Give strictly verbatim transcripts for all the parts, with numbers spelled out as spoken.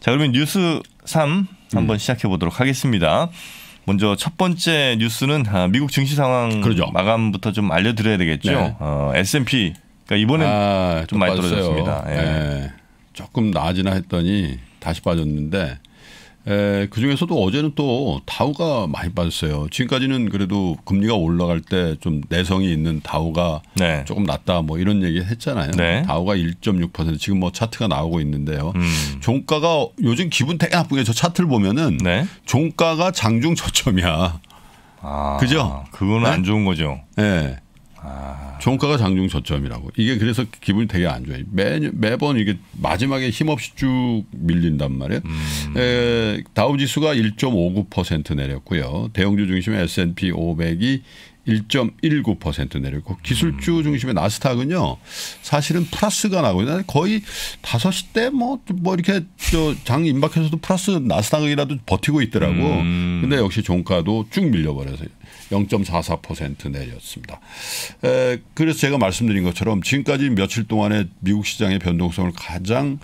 자, 그러면 뉴스 삼 한번 음. 시작해 보도록 하겠습니다. 먼저 첫 번째 뉴스는 미국 증시 상황 그러죠. 마감부터 좀 알려드려야 되겠죠. 네. 어, 에스 앤 피 그러니까 이번엔 아, 좀 많이 빠졌어요. 떨어졌습니다. 예. 예. 조금 나아지나 했더니 다시 빠졌는데 에, 그중에서도 어제는 또 다우가 많이 빠졌어요. 지금까지는 그래도 금리가 올라갈 때 좀 내성이 있는 다우가 네. 조금 낫다 뭐 이런 얘기 했잖아요. 네. 다우가 일 점 육 퍼센트 지금 뭐 차트가 나오고 있는데요. 음. 종가가 요즘 기분 되게 나쁘게 저 차트를 보면은 네. 종가가 장중 저점이야. 아, 그죠? 그거는 네? 안 좋은 거죠. 네. 아. 종가가 장중 저점이라고. 이게 그래서 기분이 되게 안 좋아요. 매, 매번 이게 마지막에 힘없이 쭉 밀린단 말이에요. 음. 에, 다우지수가 일 점 오구 퍼센트 내렸고요. 대형주 중심의 에스 앤 피 오백이 일 점 일구 퍼센트 내렸고 기술주 중심의 나스닥은요. 사실은 플러스가 나고 있는데 거의 다섯 시 때 뭐 뭐 이렇게 저 장 임박해서도 플러스 나스닥이라도 버티고 있더라고. 음. 근데 역시 종가도 쭉 밀려버려서 영 점 사사 퍼센트 내렸습니다. 에, 그래서 제가 말씀드린 것처럼 지금까지 며칠 동안의 미국 시장의 변동성을 가장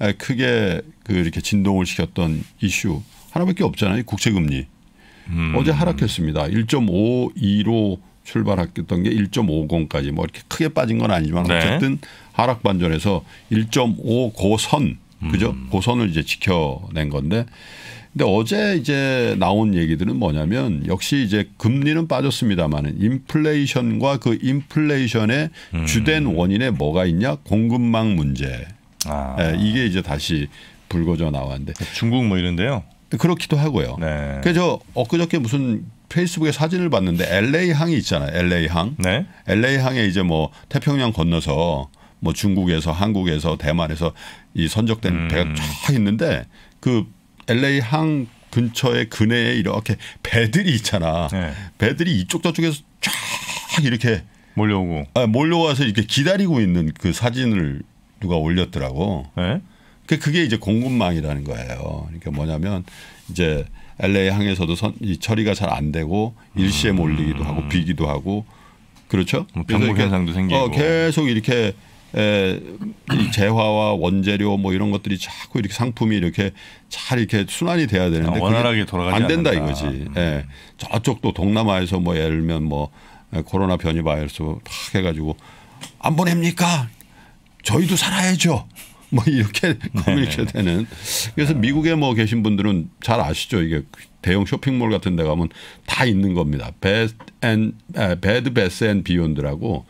크게 그 이렇게 진동을 시켰던 이슈 하나밖에 없잖아요. 국채금리. 음. 어제 하락했습니다. 일 점 오이로 출발했던 게 일 점 오공까지 뭐 이렇게 크게 빠진 건 아니지만 네. 어쨌든 하락 반전에서 일 점 오 고선 그죠? 음. 고선을 이제 지켜낸 건데 근데 어제 이제 나온 얘기들은 뭐냐면 역시 이제 금리는 빠졌습니다만은 인플레이션과 그 인플레이션의 음. 주된 원인에 뭐가 있냐? 공급망 문제. 아. 예, 이게 이제 다시 불거져 나왔는데 중국 뭐 이런데요. 그렇기도 하고요. 네. 그래서 엊그저께 무슨 페이스북에 사진을 봤는데 엘에이 항이 있잖아요. 엘에이 항. 네. 엘에이 항에 이제 뭐 태평양 건너서 뭐 중국에서 한국에서 대만에서 이 선적된 음. 배가 쫙 있는데 그 엘에이 항 근처에 근해에 이렇게 배들이 있잖아. 네. 배들이 이쪽 저쪽에서 쫙 이렇게 몰려오고. 아, 몰려와서 이렇게 기다리고 있는 그 사진을 누가 올렸더라고. 네. 그게 이제 공급망이라는 거예요. 그러니까 뭐냐면 이제 엘에이 항에서도 선, 이 처리가 잘 안 되고 일시에 몰리기도 하고 비기도 하고 그렇죠. 뭐 병목 현상도 생기고. 어, 계속 이렇게 에, 이 재화와 원재료 뭐 이런 것들이 자꾸 이렇게 상품이 이렇게 잘 이렇게 순환이 돼야 되는데 아, 원활하게 돌아가지 안 된다 않는다. 이거지. 음. 예. 저쪽도 동남아에서 뭐 예를 들면 뭐 코로나 변이 바이러스 탁 해가지고 안 보냅니까? 저희도 살아야죠. 뭐 이렇게 이렇게 되는. 그래서 미국에 뭐 계신 분들은 잘 아시죠. 이게 대형 쇼핑몰 같은 데 가면 다 있는 겁니다. 배드 앤 배드 베스 앤 비욘드라고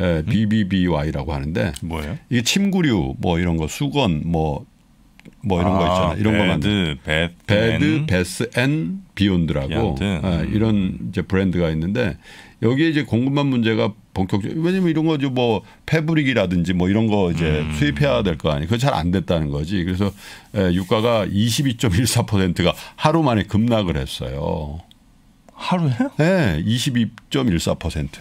비비비와이라고 하는데 뭐예요? 이게 침구류 뭐 이런 거 수건 뭐 뭐 이런 아, 거 있잖아요. 이런 거 만든 배드, 배드 베스 앤 비욘드라고 음. 이런 이제 브랜드가 있는데 여기에 이제 공급망 문제가 본격적으로 왜냐면 이런 거죠 뭐 패브릭이라든지 뭐 이런 거 이제 음. 수입해야 될 거 아니에요. 그거 잘 안 됐다는 거지. 그래서 유가가 이십이 점 일사 퍼센트가 하루 만에 급락을 했어요. 하루에요? 네, 이십이 점 일사 퍼센트.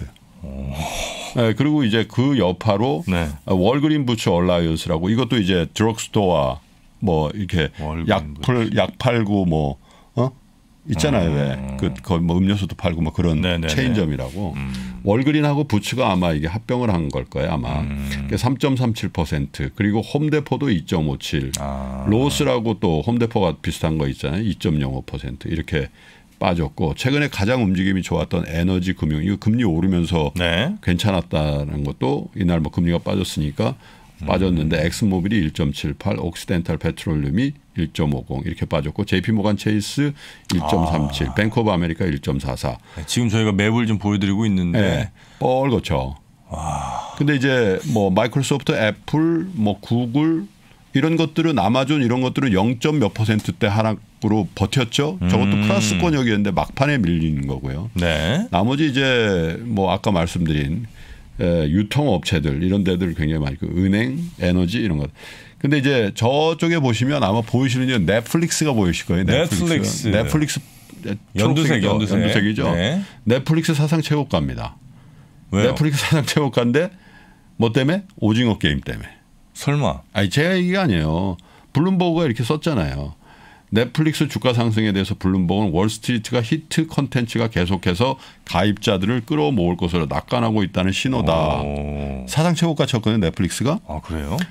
네, 그리고 이제 그 여파로 네. 월그린 부츠 얼라이언스라고 이것도 이제 드럭스토어 뭐 이렇게 약풀 약 팔고 뭐 어? 있잖아요. 음. 왜? 그 거기 뭐 음료수도 팔고 뭐 그런 네네네. 체인점이라고. 음. 월그린하고 부츠가 아마 이게 합병을 한 걸 거예요. 아마. 음. 삼 점 삼칠 퍼센트. 그리고 홈데포도 이 점 오칠. 아. 로스라고 또 홈데포가 비슷한 거 있잖아요. 이 점 영오 퍼센트. 이렇게 빠졌고 최근에 가장 움직임이 좋았던 에너지 금융. 이거 금리 오르면서 네. 괜찮았다는 것도 이날 뭐 금리가 빠졌으니까 빠졌는데 엑슨모빌이 일 점 칠팔, 옥시덴탈 페트롤륨이 일 점 오공 이렇게 빠졌고 제이피모간 체이스 일 점 삼칠, 아. 뱅크 오브 아메리카 일 점 사사. 지금 저희가 맵을 좀 보여드리고 있는데 네, 뻘겋죠. 와. 근데 이제 뭐 마이크로소프트, 애플, 뭐 구글 이런 것들은 아마존 이런 것들은 영 점 몇 퍼센트대 하락으로 버텼죠. 저것도 음. 플러스권역이었는데 막판에 밀리는 거고요. 네. 나머지 이제 뭐 아까 말씀드린 에, 유통업체들 이런 데들 굉장히 많이 그 은행, 에너지 이런 것. 근데 이제 저쪽에 보시면 아마 보이시는 게 넷플릭스가 보이실 거예요. 넷플릭스. 넷플릭스. 연두색, 연두색. 연두색이죠. 네. 넷플릭스 사상 최고가입니다. 왜요? 넷플릭스 사상 최고가인데 뭐 때문에? 오징어 게임 때문에. 설마. 아니 제 얘기가 아니에요. 블룸버그가 이렇게 썼잖아요. 넷플릭스 주가 상승에 대해서 블룸버그는 월스트리트가 히트 컨텐츠가 계속해서 가입자들을 끌어모을 것으로 낙관하고 있다는 신호다. 오. 사상 최고가 쳤거든요. 넷플릭스가. 아 그래요?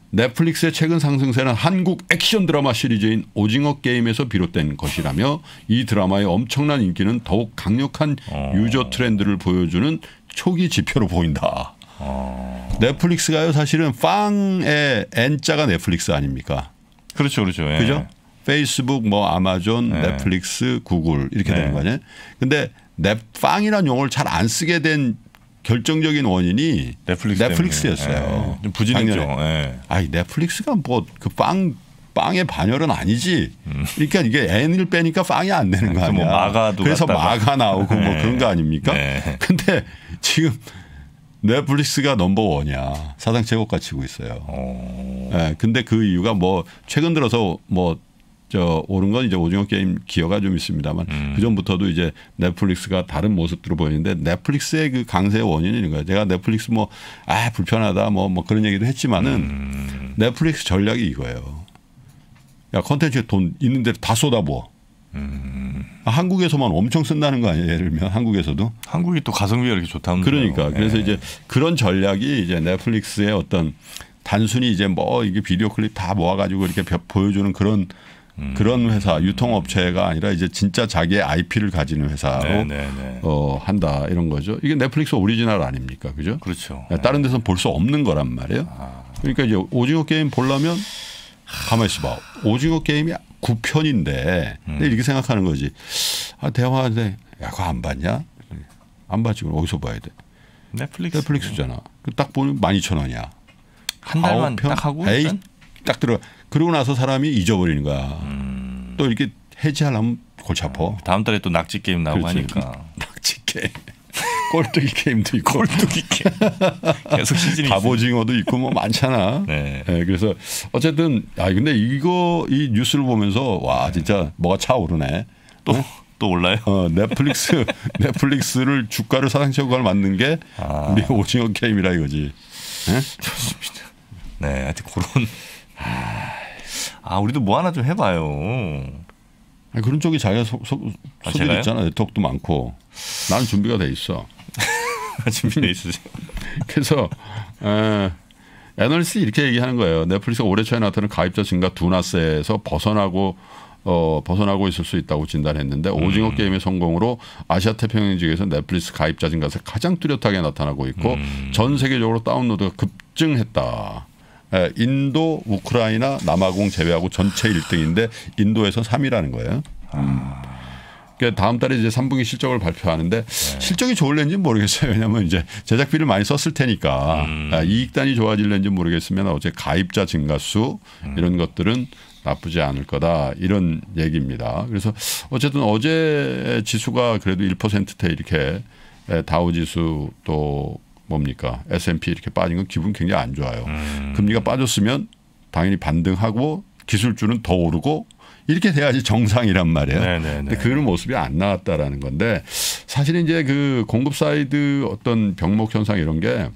넷플릭스의 최근 상승세는 한국 액션 드라마 시리즈인 오징어 게임에서 비롯된 것이라며 이 드라마의 엄청난 인기는 더욱 강력한 어. 유저 트렌드를 보여주는 초기 지표로 보인다. 어. 넷플릭스가요 사실은 빵의 N자가 넷플릭스 아닙니까? 그렇죠. 그렇죠. 예. 그죠? 페이스북, 뭐 아마존, 예. 넷플릭스, 구글 이렇게 예. 되는 거 아니에요? 근데 넷빵이라는 용어를 잘 안 쓰게 된 결정적인 원인이 넷플릭스 넷플릭스였어요. 예. 좀 부진했죠. 예. 아니 넷플릭스가 뭐 그 빵 빵의 반열은 아니지. 음. 그러니까 이게 N을 빼니까 빵이 안 되는 거 아니야. 뭐 마가도 그래서 갔다가. 마가 나오고 뭐 네. 그런 거 아닙니까? 네. 근데 지금 넷플릭스가 넘버원이야. 사상 최고가 치고 있어요. 오. 네. 근데 그 이유가 뭐 최근 들어서 뭐 저 오른 건 이제 오징어 게임 기여가 좀 있습니다만 음. 그 전부터도 이제 넷플릭스가 다른 모습들을 보이는데 넷플릭스의 그 강세의 원인이 있는 거예요. 제가 넷플릭스 뭐 아 불편하다 뭐 뭐 그런 얘기도 했지만은 음. 넷플릭스 전략이 이거예요. 야 콘텐츠에 돈 있는 데로 다 쏟아부어. 음. 한국에서만 엄청 쓴다는 거 아니에요? 예를 들면 한국에서도. 한국이 또 가성비가 이렇게 좋다는 그러니까 네. 그래서 이제 그런 전략이 이제 넷플릭스의 어떤 단순히 이제 뭐 이게 비디오 클립 다 모아가지고 이렇게 보여주는 그런 음. 그런 회사 유통업체가 아니라 이제 진짜 자기의 아이피를 가지는 회사로 네, 네, 네. 어, 한다 이런 거죠. 이게 넷플릭스 오리지널 아닙니까? 그죠? 그렇죠. 다른 데서는 볼 수 없는 거란 말이에요. 아. 그러니까 이제 오징어 게임 보려면 가만히 있어봐. 오징어 게임이 구 편인데 음. 이렇게 생각하는 거지. 아 대화하는데 야 그거 안 봤냐? 안 봤지. 그럼 어디서 봐야 돼? 넷플릭스. 넷플릭스잖아. 딱 보면 만 이천 원이야. 한 달만 딱 하고 에이, 딱 들어. 그러고 나서 사람이 잊어버리는 거야. 음. 또 이렇게 해지하려면 골치 아파. 다음 달에 또 낙지 게임 나오고 그렇지. 하니까. 낙지 게임. 꼴뚜기 게임도 있고. 꼴뚜기 게임. 계속 시즌이 갑오징어도 있고 뭐 많잖아. 네. 네. 그래서 어쨌든 아 근데 이거 이 뉴스를 보면서 와 진짜 뭐가 차오르네. 또 또 올라요? 어, 넷플릭스 넷플릭스를 주가를 사상 최고가를 만든 게 아. 우리 오징어 게임이라 이거지. 네? 좋습니다. 네, 하여튼 그런. 아 우리도 뭐 하나 좀 해봐요. 아니, 그런 쪽이 자기가 소, 소, 아, 소질 있잖아. 네트워크도 많고. 나는 준비가 돼 있어. 준비돼 있으세요? 그래서 에, 애널리스트 이렇게 얘기하는 거예요. 넷플릭스가 올해 초에 나타난 가입자 증가 둔화세에서 벗어나고 어, 벗어나고 있을 수 있다고 진단했는데 음. 오징어 게임의 성공으로 아시아 태평양 지역에서 넷플릭스 가입자 증가세 가장 뚜렷하게 나타나고 있고 음. 전 세계적으로 다운로드가 급증했다. 에, 인도, 우크라이나, 남아공 제외하고 전체 일 등인데 인도에서 삼 위라는 거예요. 음. 그러니까 다음 달에 이제 삼 분기 실적을 발표하는데 네. 실적이 좋을는지는 모르겠어요. 왜냐하면 이제 제작비를 많이 썼을 테니까 음. 이익단이 좋아질는지 모르겠으면 어제 가입자 증가수 음. 이런 것들은 나쁘지 않을 거다 이런 얘기입니다. 그래서 어쨌든 어제 지수가 그래도 일 퍼센트대 이렇게 다우 지수 또 뭡니까 에스 앤 피 이렇게 빠진 건 기분 굉장히 안 좋아요. 음. 금리가 빠졌으면 당연히 반등하고 기술주는 더 오르고 이렇게 돼야지 정상이란 말이에요. 네네네. 근데 그런 모습이 안 나왔다라는 건데 사실 이제 그 공급 사이드 어떤 병목 현상 이런 게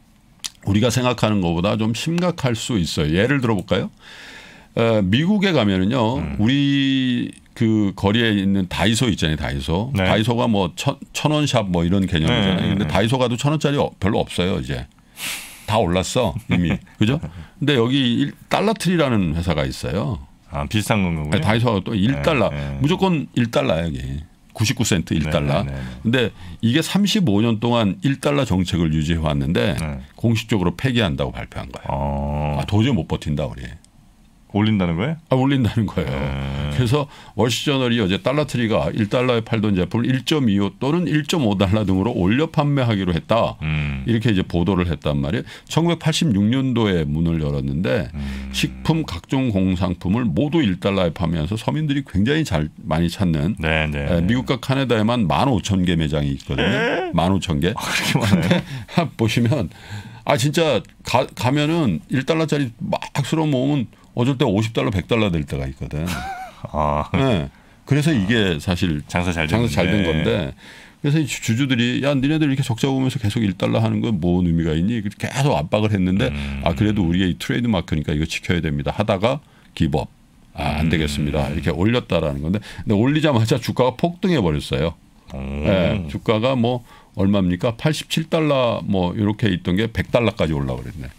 우리가 생각하는 것보다 좀 심각할 수 있어요. 예를 들어볼까요? 어, 미국에 가면은요, 음. 우리 그 거리에 있는 다이소 있잖아요, 다이소. 네. 다이소가 뭐 천, 천원 샵 뭐 이런 개념이잖아요. 네. 근데 다이소 가도 천 원짜리 별로 없어요, 이제. 다 올랐어, 이미. 그죠? 근데 여기 일 달러트리라는 회사가 있어요. 아, 비슷한 건가요? 네, 다이소가 또 일 달러. 네, 네. 무조건 일 달러야, 여기. 구십구 센트 일 달러. 네, 네, 네. 근데 이게 삼십오 년 동안 일 달러 정책을 유지해 왔는데 네. 공식적으로 폐기한다고 발표한 거예요. 어. 아, 도저히 못 버틴다, 우리. 올린다는 거예요? 아, 올린다는 거예요. 네. 그래서 월시저널이 어제 달러트리가 일 달러에 팔던 제품을 일 점 이오 또는 일 점 오 달러 등으로 올려 판매하기로 했다. 음. 이렇게 이제 보도를 했단 말이에요. 천구백팔십육 년도에 문을 열었는데 음. 식품 각종 공산품을 모두 일 달러에 판매하면서 서민들이 굉장히 잘 많이 찾는 네, 네, 네. 미국과 캐나다에만 만 오천 개 매장이 있거든요. 네? 만 오천 개. 아, 그렇게 많아요? 보시면 아 진짜 가, 가면은 일 달러짜리 막 쓸어 모으면 어쩔 때 오십 달러, 백 달러 될 때가 있거든. 아. 네. 그래서 이게 사실 장사 잘 장사 잘 된 건데 그래서 이 주주들이 야 니네들 이렇게 적자 보면서 계속 일 달러 하는 건 뭔 의미가 있니? 계속 압박을 했는데 음. 아 그래도 우리가 이 트레이드 마크니까 이거 지켜야 됩니다. 하다가 기법. 아, 안 되겠습니다. 이렇게 올렸다라는 건데 근데 올리자마자 주가가 폭등해 버렸어요. 네. 주가가 뭐 얼마입니까? 팔십칠 달러 뭐 이렇게 있던 게 백 달러까지 올라 그랬네.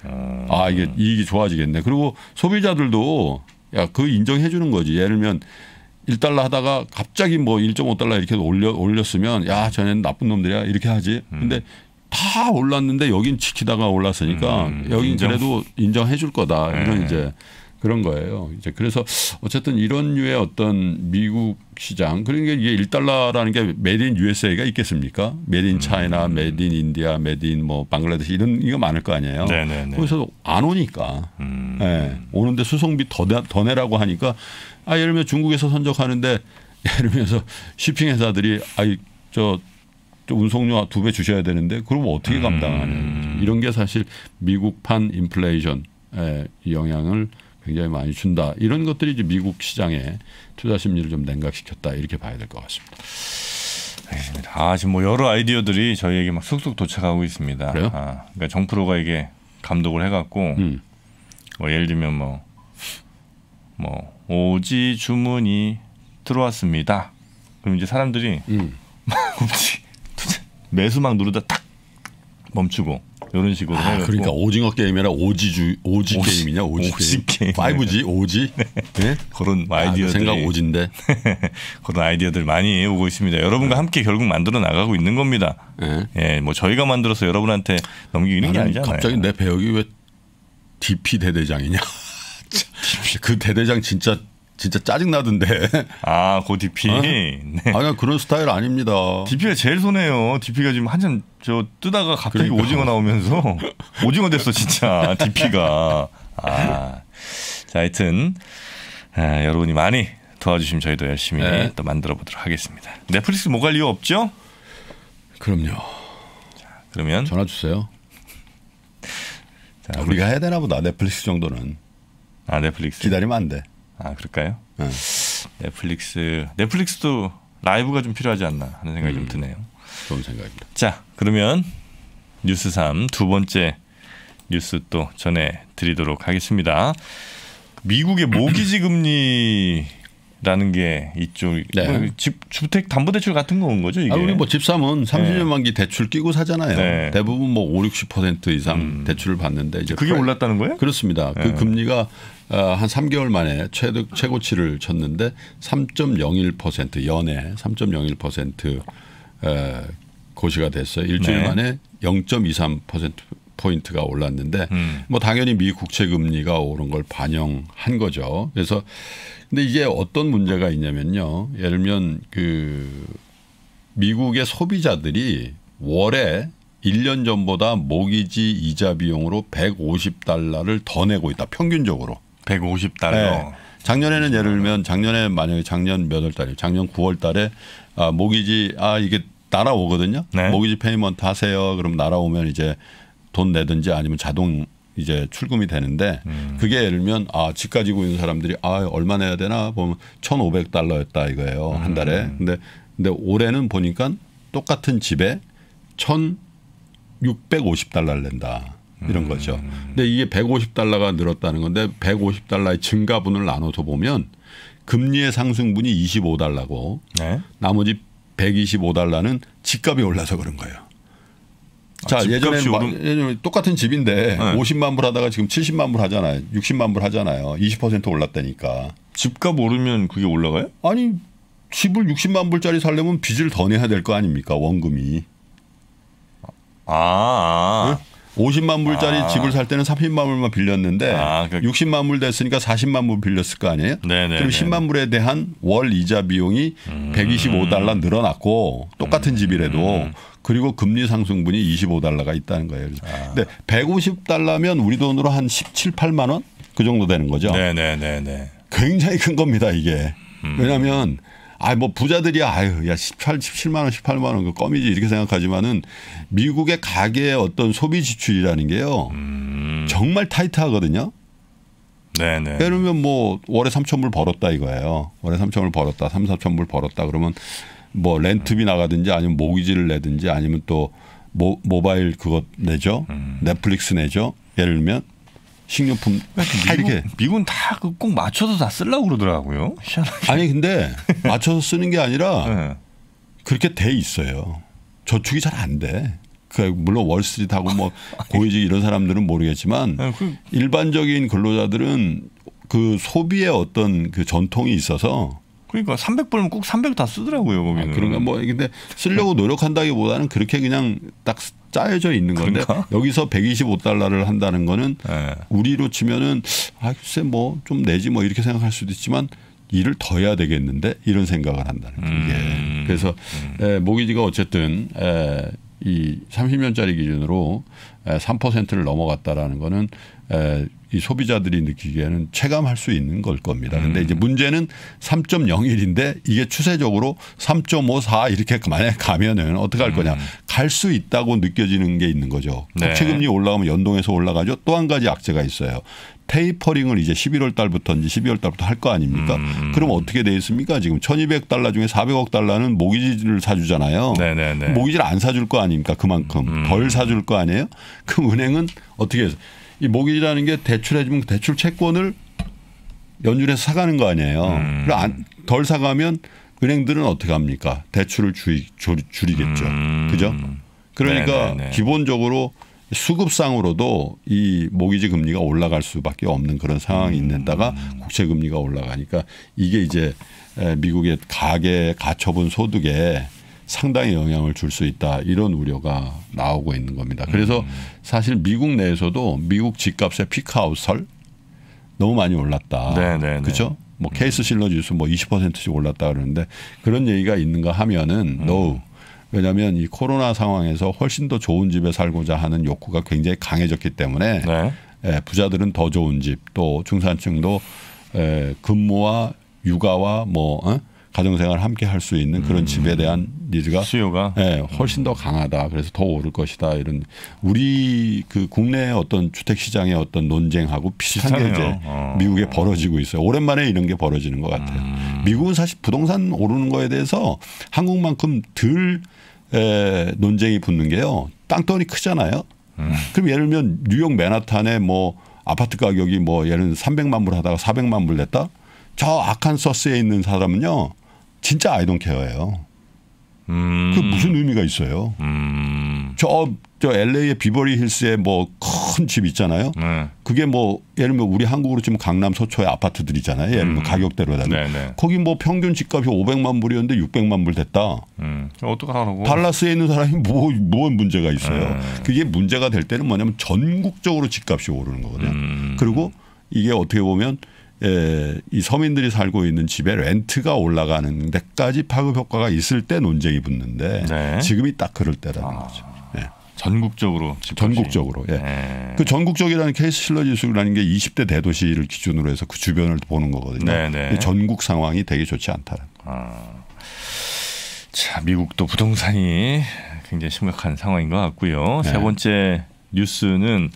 음. 아 이게 이익이 좋아지겠네. 그리고 소비자들도 야 그 인정해 주는 거지. 예를 들면 일 달러 하다가 갑자기 뭐 일 점 오 달러 이렇게 올려 올렸으면 야 쟤네는 나쁜 놈들이야 이렇게 하지. 근데 음. 다 올랐는데 여긴 지키다가 올랐으니까 음. 여긴 인정. 그래도 인정해 줄 거다. 이런 네. 이제 그런 거예요. 이제 그래서 어쨌든 이런 류의 어떤 미국 시장 그러니까 이게 일 달러라는 게 메이드 인 유에스에이가 있겠습니까? 메이드 인 차이나, 음. 메이드 인 인디아, 메이드 인 뭐 방글라데시 이런 이거 많을 거 아니에요. 네네네. 그래서 안 오니까 음. 네. 오는데 수송비 더, 내, 더 내라고 하니까 아 예를 들면 중국에서 선적하는데 예를 들면서 쇼핑 회사들이 아이 저 운송료 두 배 주셔야 되는데 그럼 어떻게 감당하냐. 음. 이런 게 사실 미국판 인플레이션의 영향을 굉장히 많이 준다. 이런 것들이 이제 미국 시장의 투자 심리를 좀 냉각시켰다. 이렇게 봐야 될 것 같습니다. 알겠습니다. 아 지금 뭐 여러 아이디어들이 저희에게 막 쑥쑥 도착하고 있습니다. 그래요? 아, 그러니까 정프로가 이게 감독을 해갖고 음. 뭐 예를 들면 뭐, 뭐 오지 주문이 들어왔습니다. 그럼 이제 사람들이 음. 굽지 매수 막 누르다 탁 멈추고 이런 식으로 아, 해갖고 그러니까 오징어 게임이라 오지주 오지, 오지- 게임이냐 오지, 오지 게임. 파이브지 오지 네? 그런 아, 그 아이디어들이 생각 오진데 그런 아이디어들 많이 오고 있습니다. 여러분과 함께 결국 만들어 나가고 있는 겁니다. 네. 예, 뭐 저희가 만들어서 여러분한테 넘기는 게 아니잖아요. 갑자기 내 배역이 왜 디피 대대장이냐? 그 대대장 진짜 진짜 짜증 나던데. 아, 고 디피. 어? 네. 아니 그런 스타일 아닙니다. 디피가 제일 손해요. 디피가 지금 한참 저 뜨다가 갑자기 그러니까. 오징어 나오면서 오징어 됐어 진짜 디피가. 아, 자, 하여튼 아, 여러분이 많이 도와주시면 저희도 열심히 네. 또 만들어 보도록 하겠습니다. 넷플릭스 못 갈 이유 없죠? 그럼요. 그러면 전화 주세요. 자, 우리가 해야 되나 보다. 넷플릭스 정도는 아 넷플릭스 기다리면 안 돼. 아 그럴까요? 네. 넷플릭스 넷플릭스도 라이브가 좀 필요하지 않나 하는 생각이 음. 좀 드네요. 좋은 생각입니다. 자, 그러면 뉴스 삼 두 번째 뉴스 또 전해드리도록 하겠습니다. 미국의 모기지 금리라는 게 이쪽 네. 뭐 집 주택 담보대출 같은 거인 거죠 이게? 아, 우리 뭐 집사면 삼십 년 네. 만기 대출 끼고 사잖아요. 네. 대부분 뭐 오, 육십 퍼센트 이상 음. 대출을 받는데 이제 그게 프라이- 올랐다는 거예요? 그렇습니다. 네. 그 금리가 어, 한 삼 개월 만에 최대 최고치를 쳤는데 삼 점 영일 퍼센트 연에 삼 점 영일 퍼센트 에, 고시가 됐어요. 일주일 네. 만에 영 점 이삼 퍼센트 포인트가 올랐는데 음. 뭐 당연히 미 국채 금리가 오른 걸 반영한 거죠. 그래서 근데 이게 어떤 문제가 있냐면요. 예를 들면 그 미국의 소비자들이 월에 일 년 전보다 모기지 이자 비용으로 백오십 달러를 더 내고 있다. 평균적으로. 백오십 달러. 네. 작년에는 예를 들면 작년에 만약에 작년 몇 월 달에 작년 구월 달에 아, 모기지 아 이게 날아오거든요. 네. 모기지 페이먼트 하세요. 그럼 날아오면 이제 돈 내든지 아니면 자동 이제 출금이 되는데 음. 그게 예를 들면 아, 집 가지고 있는 사람들이 아, 얼마 내야 되나 보면 천오백 달러였다 이거예요. 한 달에. 음. 근데 근데 올해는 보니까 똑같은 집에 천육백오십 달러를 낸다. 이런 음. 거죠. 근데 이게 백오십 달러가 늘었다는 건데 백오십 달러의 증가분을 나눠서 보면 금리의 상승분이 이십오 달러고 네. 나머지 백이십오 달러는 집값이 올라서 그런 거예요. 자, 아, 집값이 예전에는 마- 오름- 예전에 똑같은 집인데 네. 오십만 불 하다가 지금 칠십만 불 하잖아요. 육십만 불 하잖아요. 이십 퍼센트 올랐다니까. 집값 오르면 그게 올라가요? 아니 집을 육십만 불짜리 살려면 빚을 더 내야 될 거 아닙니까? 원금이. 아, 아. 오십만 불짜리 아. 집을 살 때는 삼십만 불만 빌렸는데 아, 그- 육십만 육십만 불 됐으니까 사십만 불 빌렸을 거 아니에요? 네네. 그럼 십만 불에 대한 월 이자 비용이 음. 백이십오 달러 늘어났고 똑같은 집이라도 음. 그리고 금리 상승분이 이십오 달러가 있다는 거예요. 그래서 아. 근데 백오십 달러면 우리 돈으로 한 십칠, 팔만 원? 그 정도 되는 거죠. 네네네네. 굉장히 큰 겁니다, 이게. 음. 왜냐하면 아, 뭐 부자들이야, 아유, 야, 십팔, 십칠만 원, 십팔만 원, 그 껌이지 이렇게 생각하지만은 미국의 가계의 어떤 소비 지출이라는 게요. 음. 정말 타이트하거든요. 네네. 예를 들면 뭐 월에 삼천 불 벌었다 이거예요. 월에 삼천 불 벌었다, 삼, 사천 불 벌었다 그러면 뭐 렌트비 나가든지 아니면 모기지를 내든지 아니면 또 모, 모바일 그것 내죠. 음. 넷플릭스 내죠. 예를 들면 식료품 다 미국, 이렇게. 미국은 다 꼭 맞춰서 다 쓰려고 그러더라고요. 희한하게. 아니 근데 맞춰서 쓰는 게 아니라 네. 그렇게 돼 있어요. 저축이 잘 안 돼. 그 물론 월스트리트하고 뭐 고위직 이런 사람들은 모르겠지만 일반적인 근로자들은 그 소비의 어떤 그 전통이 있어서 그러니까 삼백 불면 꼭 삼백 다 쓰더라고요 거기는. 아, 그런가 뭐 근데 쓰려고 노력한다기보다는 그렇게 그냥 딱 짜여져 있는 건데 그러니까? 여기서 백이십오 달러를 한다는 거는 네. 우리로 치면은 아 글쎄 뭐 좀 내지 뭐 이렇게 생각할 수도 있지만 일을 더 해야 되겠는데 이런 생각을 한다는 거예요. 음. 그래서 음. 에, 모기지가 어쨌든 에, 이 삼십 년짜리 기준으로 에, 삼 퍼센트를 넘어갔다라는 거는 에, 이 소비자들이 느끼기에는 체감할 수 있는 걸 겁니다. 그런데 음. 이제 문제는 삼 점 영일인데 이게 추세적으로 삼 점 오사 이렇게 만약에 가면은 어떻게 할 거냐. 음. 갈 수 있다고 느껴지는 게 있는 거죠. 네. 국채금리 올라가면 연동해서 올라가죠. 또 한 가지 악재가 있어요. 테이퍼링을 이제 십일월 달부터인지 십이월 달부터 할 거 아닙니까? 음. 그럼 어떻게 돼 있습니까? 지금 천이백 달러 중에 사백억 달러는 모기지를 사주잖아요. 네네네. 모기지를 안 사줄 거 아닙니까? 그만큼 음. 덜 사줄 거 아니에요? 그럼 은행은 어떻게 해서 이 모기지라는 게 대출해주면 대출 채권을 연준해서 사가는 거 아니에요. 음. 그럼 덜 사가면 은행들은 어떻게 합니까? 대출을 줄이, 줄이겠죠. 음. 그죠? 그러니까 네네네. 기본적으로 수급상으로도 이 모기지 금리가 올라갈 수밖에 없는 그런 상황이 있는다가 음. 국채 금리가 올라가니까 이게 이제 미국의 가계 가처분 소득에 상당히 영향을 줄 수 있다 이런 우려가 나오고 있는 겁니다. 그래서 음. 사실 미국 내에서도 미국 집값의 피크아웃설 너무 많이 올랐다. 네네네. 그렇죠? 뭐 케이스 실러 지수 뭐 이십 퍼센트씩 올랐다 그러는데 그런 얘기가 있는가 하면은 음. no. 왜냐하면 이 코로나 상황에서 훨씬 더 좋은 집에 살고자 하는 욕구가 굉장히 강해졌기 때문에 네. 예, 부자들은 더 좋은 집 또 중산층도 예, 근무와 육아와 뭐 어? 가정생활을 함께 할 수 있는 그런 음. 집에 대한 니즈가 수요가 예, 훨씬 더 강하다. 그래서 더 오를 것이다. 이런 우리 그 국내 어떤 주택 시장의 어떤 논쟁하고 비슷한 비슷하네요. 게 이제 어. 미국에 벌어지고 있어요. 오랜만에 이런 게 벌어지는 것 같아요. 음. 미국은 사실 부동산 오르는 거에 대해서 한국만큼 덜 에, 논쟁이 붙는 게요. 땅덩이 크잖아요. 음. 그럼 예를 들면 뉴욕 맨하탄에 뭐 아파트 가격이 뭐 예를 들면 삼백만 불 하다가 사백만 불 냈다. 저 아칸서스에 있는 사람은요. 진짜 아이 돈 케어예요. 음. 그 무슨 의미가 있어요. 음. 저, 저 엘에이의 비버리 힐스에 뭐 큰 집 있잖아요. 네. 그게 뭐 예를 들면 우리 한국으로 치면 강남 소초의 아파트들 있잖아요. 예를 들면 음. 가격대로다면. 네네. 거기 뭐 평균 집값이 오백만 불이었는데 육백만 불 됐다. 음. 어떡하라고. 달라스에 있는 사람이 뭐, 뭐 문제가 있어요. 네. 그게 문제가 될 때는 뭐냐면 전국적으로 집값이 오르는 거거든요. 음. 그리고 이게 어떻게 보면 예, 이 서민들이 살고 있는 집에 렌트가 올라가는 데까지 파급 효과가 있을 때 논쟁이 붙는데 네. 지금이 딱 그럴 때라는 아, 거죠. 예. 전국적으로 집값이. 전국적으로. 예. 네. 그 전국적이라는 케이스 실러 지수라는 게 이십 대 대도시를 기준으로 해서 그 주변을 보는 거거든요. 네, 네. 전국 상황이 되게 좋지 않다는. 아. 자, 미국도 부동산이 굉장히 심각한 상황인 것 같고요. 네. 세 번째 뉴스는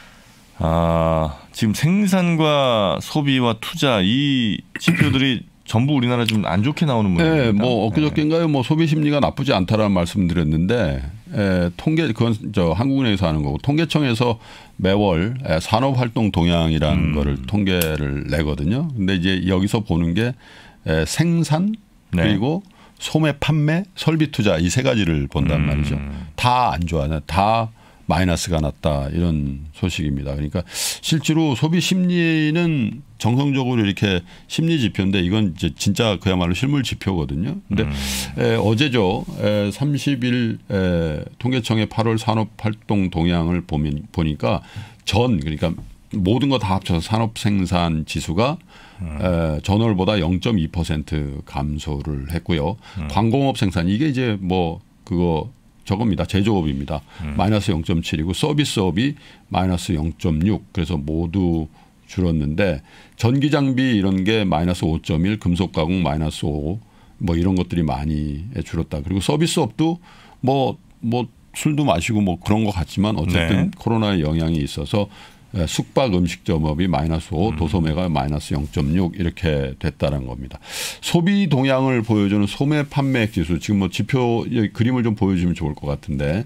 아, 지금 생산과 소비와 투자 이 지표들이 전부 우리나라 좀 안 좋게 나오는 모양입니다. 네, 뭐 엊그저께인가요? 뭐 소비 심리가 나쁘지 않다라는 말씀드렸는데 에, 통계 그건 저 한국은행에서 하는 거고 통계청에서 매월 에, 산업활동 동향이라는 음. 거를 통계를 내거든요. 근데 이제 여기서 보는 게 에, 생산 그리고 네. 소매 판매 설비 투자 이 세 가지를 본단 음. 말이죠. 다 안 좋아요. 다 마이너스가 났다 이런 소식입니다. 그러니까 실제로 소비 심리는 정성적으로 이렇게 심리 지표인데 이건 이제 진짜 그야말로 실물 지표거든요. 근데 음. 에, 어제죠. 에, 삼십 일 에, 통계청의 팔월 산업활동 동향을 보면, 보니까 전 그러니까 모든 거 다 합쳐서 산업생산 지수가 음. 에, 전월보다 영 점 이 퍼센트 감소를 했고요. 음. 광공업 생산 이게 이제 뭐 그거 저겁니다. 제조업입니다. 음. 마이너스 영 점 칠이고 서비스업이 마이너스 영 점 육 그래서 모두 줄었는데 전기장비 이런 게 마이너스 오 점 일 금속가공 마이너스 오 뭐 이런 것들이 많이 줄었다. 그리고 서비스업도 뭐, 뭐 술도 마시고 뭐 그런 것 같지만 어쨌든 네. 코로나의 영향이 있어서 숙박 음식점업이 마이너스 오, 음. 도소매가 마이너스 영 점 육 이렇게 됐다는 겁니다. 소비 동향을 보여주는 소매 판매액 지수 지금 뭐 지표 그림을 좀 보여주면 좋을 것 같은데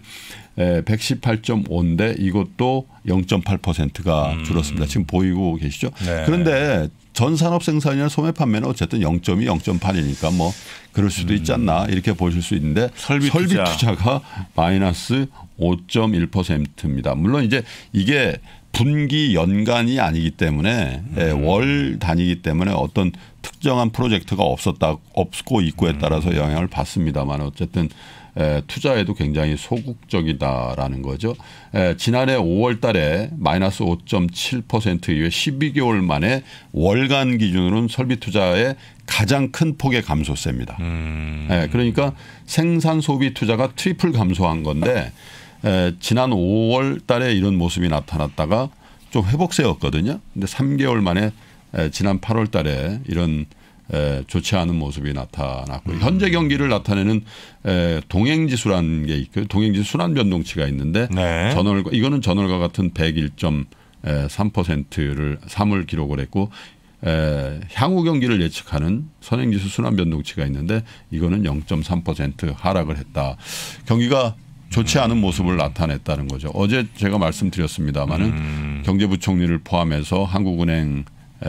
백십팔 점 오인데 이것도 영 점 팔 퍼센트가 음. 줄었습니다. 지금 보이고 계시죠? 네. 그런데 전 산업 생산이나 소매 판매는 어쨌든 영 점 이, 영 점 팔이니까 뭐 그럴 수도 있지 않나 이렇게 보실 수 있는데 설비, 설비 투자. 투자가 마이너스 오 점 일 퍼센트입니다. 물론 이제 이게 분기 연간이 아니기 때문에 음. 월 단위이기 때문에 어떤 특정한 프로젝트가 없었다 없고 있고에 따라서 영향을 받습니다만 어쨌든 투자에도 굉장히 소극적이다라는 거죠. 지난해 오월 달에 마이너스 오 점 칠 퍼센트 이후에 십이 개월 만에 월간 기준으로는 설비 투자의 가장 큰 폭의 감소세입니다. 음. 그러니까 생산 소비 투자가 트리플 감소한 건데 에, 지난 오월 달에 이런 모습이 나타났다가 좀 회복세였거든요. 근데 삼 개월 만에 에, 지난 팔월 달에 이런 에, 좋지 않은 모습이 나타났고 음. 현재 경기를 나타내는 에, 동행지수라는 게 있고요. 동행지수 순환 변동치가 있는데 네. 전월과 이거는 전월과 같은 백일 점 삼 퍼센트를 삼을 기록을 했고 에, 향후 경기를 예측하는 선행지수 순환 변동치가 있는데 이거는 영 점 삼 퍼센트 하락을 했다. 경기가 좋지 않은 모습을 나타냈다는 거죠. 어제 제가 말씀드렸습니다마는 음. 경제부총리를 포함해서 한국은행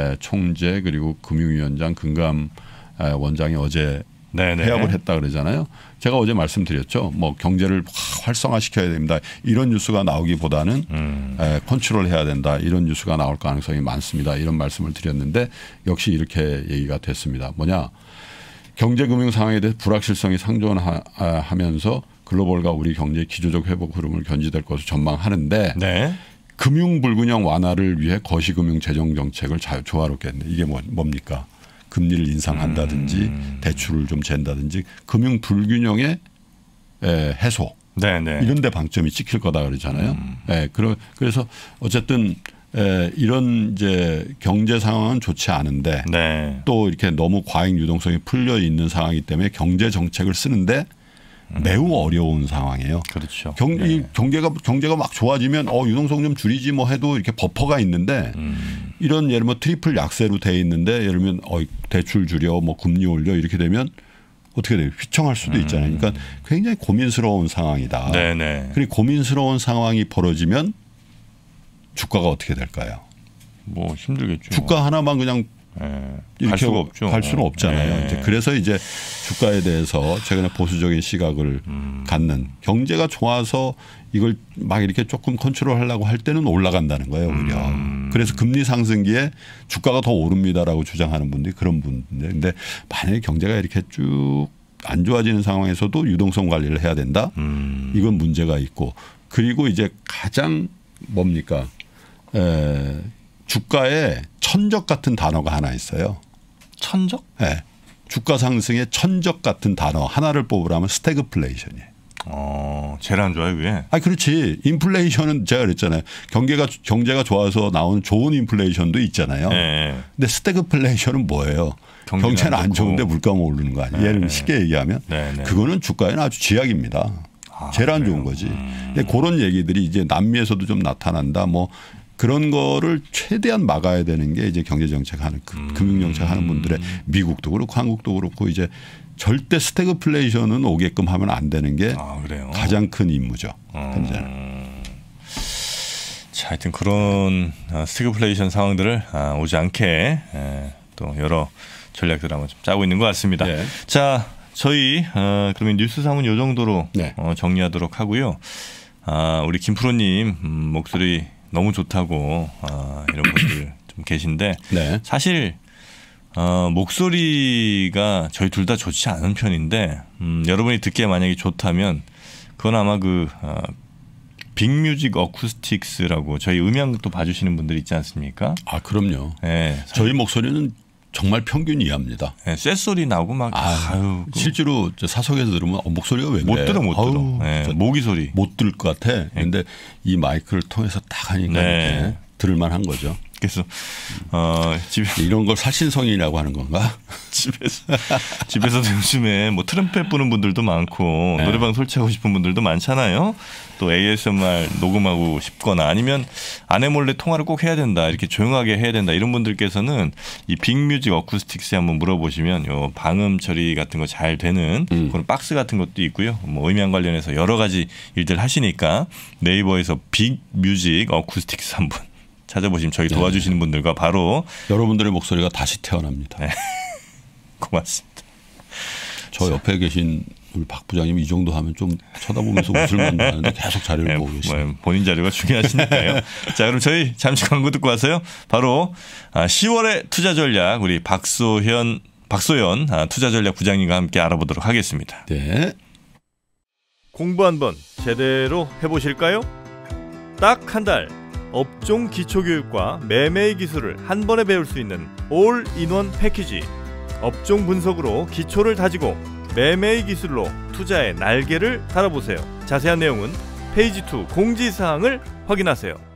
총재 그리고 금융위원장 금감 원장이 어제 네네. 해약을 했다 그러잖아요. 제가 어제 말씀드렸죠. 뭐 경제를 활성화시켜야 됩니다. 이런 뉴스가 나오기보다는 음. 컨트롤해야 된다. 이런 뉴스가 나올 가능성이 많습니다. 이런 말씀을 드렸는데 역시 이렇게 얘기가 됐습니다. 뭐냐. 경제금융 상황에 대해 불확실성이 상존하면서 글로벌과 우리 경제의 기조적 회복 흐름을 견지될 것으로 전망하는데 네. 금융 불균형 완화를 위해 거시금융 재정 정책을 조화롭게 했는데 이게 뭐, 뭡니까? 금리를 인상한다든지 음. 대출을 좀 잰다든지 금융 불균형의 해소 네네. 이런 데 방점이 찍힐 거다 그러잖아요. 음. 네, 그래서 어쨌든 이런 이제 경제 상황은 좋지 않은데 네. 또 이렇게 너무 과잉 유동성이 풀려 있는 상황이기 때문에 경제 정책을 쓰는데 매우 어려운 상황이에요. 그렇죠. 경, 네. 경제가 경제가 막 좋아지면 어 유동성 좀 줄이지 뭐 해도 이렇게 버퍼가 있는데 음. 이런 예를 뭐 트리플 약세로 돼 있는데 예를 들면 어 대출 줄여 뭐 금리 올려 이렇게 되면 어떻게 돼요? 휘청할 수도 음. 있잖아요. 그러니까 굉장히 고민스러운 상황이다. 네네. 그리고 고민스러운 상황이 벌어지면 주가가 어떻게 될까요? 뭐 힘들겠죠. 주가 하나만 그냥 네. 갈 수가 없죠. 갈 수는 없잖아요. 네. 이제 그래서 이제 주가에 대해서 최근에 보수적인 시각을 음. 갖는 경제가 좋아서 이걸 막 이렇게 조금 컨트롤하려고 할 때는 올라간다는 거예요. 오히려. 음. 그래서 금리 상승기에 주가가 더 오릅니다라고 주장하는 분들이 그런 분인데 근데 만약에 경제가 이렇게 쭉 안 좋아지는 상황에서도 유동성 관리를 해야 된다. 음. 이건 문제가 있고 그리고 이제 가장 뭡니까? 에, 주가에 천적 같은 단어가 하나 있어요. 천적? 네. 주가 상승의 천적 같은 단어 하나를 뽑으라면 스태그플레이션이에요. 어, 제일 안 좋아요, 그게? 아, 그렇지. 인플레이션은 제가 그랬잖아요. 경제가 경제가 좋아서 나오는 좋은 인플레이션도 있잖아요. 네. 근데 스태그플레이션은 뭐예요? 경제는 안, 안 좋은데 물가가 오르는 거 아니에요. 네. 예를 쉽게 얘기하면 네. 네. 그거는 주가에는 아주 지약입니다. 아, 제일 안 좋은 거지. 음. 근데 그런 얘기들이 이제 남미에서도 좀 나타난다. 뭐 그런 거를 최대한 막아야 되는 게 이제 경제정책 하는 음. 금융정책 하는 분들의 미국도 그렇고 한국도 그렇고 이제 절대 스태그플레이션은 오게끔 하면 안 되는 게 아, 가장 큰 임무죠. 현재는. 음. 자, 하여튼 그런 스태그플레이션 상황들을 오지 않게 또 여러 전략들을 한번 좀 짜고 있는 것 같습니다. 네. 자, 저희 그러면 뉴스 상은 이 정도로 네. 정리하도록 하고요. 우리 김프로님 목소리 너무 좋다고 아, 이런 분들 좀 계신데 네. 사실 어, 목소리가 저희 둘 다 좋지 않은 편인데 음, 여러분이 듣기에 만약에 좋다면 그건 아마 그 어, 빅뮤직 어쿠스틱스라고 저희 음향 또 봐주시는 분들 있지 않습니까? 아 그럼요. 네, 저희 목소리는 정말 평균 이하입니다. 네, 쇳소리 나고 막 아, 아유, 실제로 사석에서 들으면 어, 목소리가 왜 못 그래? 들어 못 들어. 네, 모기 소리 못 들을 것 같아. 그런데 네. 이 마이크를 통해서 딱 하니까 네. 들을만한 거죠. 그래서 어, 집 이런 걸 살신성인이라고 하는 건가? 집에서 집에서도 요즘에 뭐 트럼펫 부는 분들도 많고 네. 노래방 설치하고 싶은 분들도 많잖아요. 또 에이에스엠알 녹음하고 싶거나 아니면 아내 몰래 통화를 꼭 해야 된다, 이렇게 조용하게 해야 된다, 이런 분들께서는 이 빅뮤직 어쿠스틱스에 한번 물어보시면 요 방음 처리 같은 거 잘 되는 음. 그런 박스 같은 것도 있고요. 뭐 음향 관련해서 여러 가지 일들 하시니까 네이버에서 빅뮤직 어쿠스틱스 한번 찾아보시면 저희 도와주시는 분들과 바로 여러분들의 목소리가 다시 태어납니다. 네. 고맙습니다. 저 옆에 계신 우리 박 부장님 이 정도 하면 좀 쳐다보면서 웃을 만도 하는데 계속 자료를 네, 보고 계시네요. 뭐 본인 자료가 중요하시니까요. 자, 그럼 저희 잠시 광고 듣고 와서요. 바로 시월의 투자 전략 우리 박소현 박소연 투자 전략 부장님과 함께 알아보도록 하겠습니다. 네. 공부 한번 제대로 해보실까요? 딱 한 달 업종 기초교육과 매매의 기술을 한 번에 배울 수 있는 올인원 패키지. 업종 분석으로 기초를 다지고 매매의 기술로 투자의 날개를 달아보세요. 자세한 내용은 페이지 이 공지사항을 확인하세요.